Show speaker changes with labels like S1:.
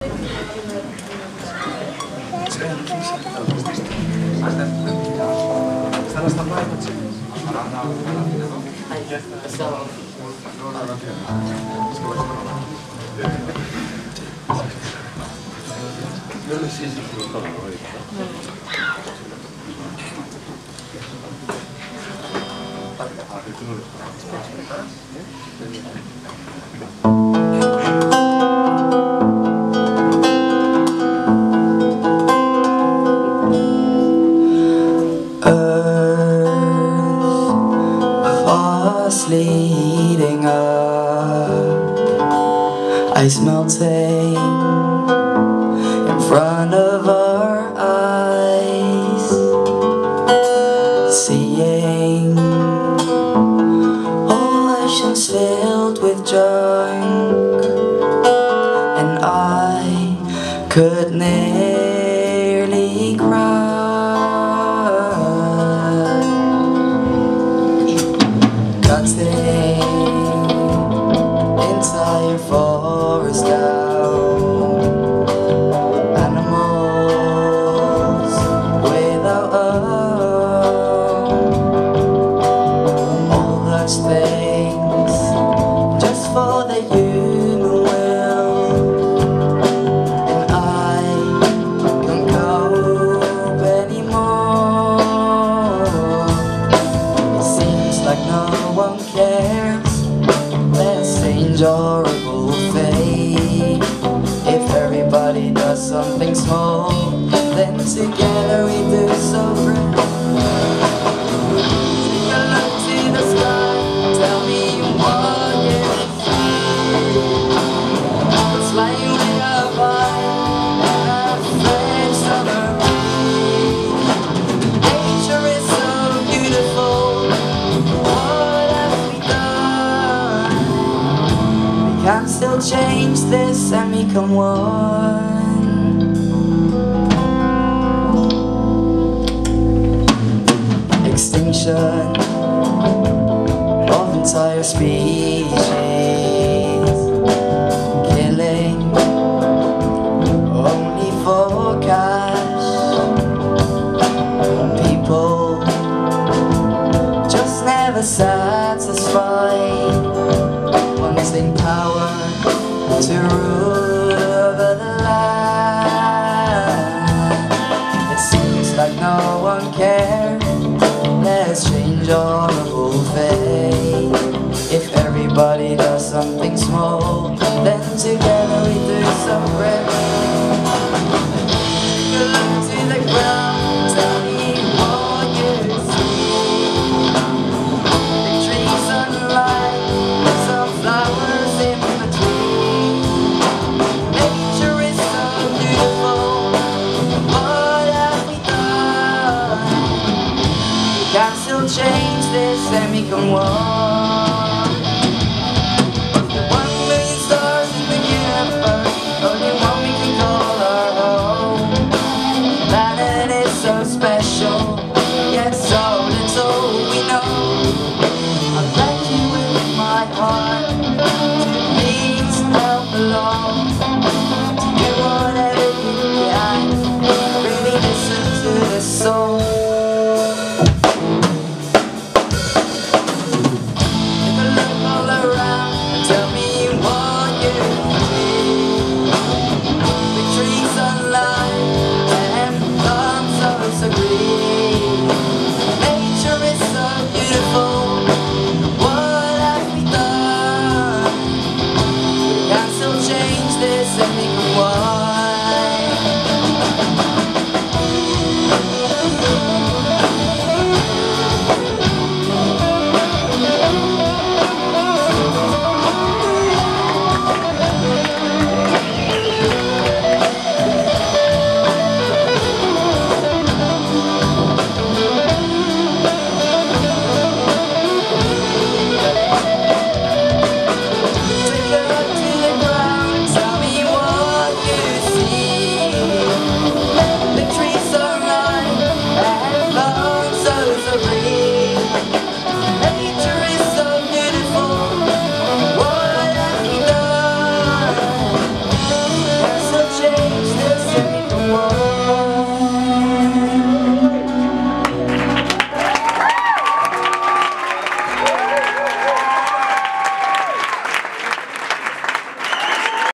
S1: Leading up, ice melting in front of our eyes, seeing oceans filled with junk, and I could nearly cry. Cutting entire forest down, animals without all those things just for the human will, and I can't cope anymore. It seems like no one cares. Let's change our horrible fate. If everybody does something small, then together we do so great. Take a look to the sky, tell me what you see. It's flying way up high and a fresh summer breeze. Nature is so beautiful. Can still change this and become one. Extinction of entire species, killing only for cash. People just never satisfied, wanting power to rule over the land. It seems like no one cares. Let's change our whole fate. If everybody does something small, then together we do some great. Take a look to the ground, tell me what you see. Big trees and light, some flowers in between. Nature is so beautiful. What have we done? We can still change this and become one. The 1 million stars in the universe, only one we can call our home. The planet is so special, yet so little we know. I thank you with my heart to please help along, to do whatever you can, really listen to the soul. Take a look all around and tell me what you see. Big trees and light and palms are so green. Nature is so beautiful. What have we done? We can still change this and become one.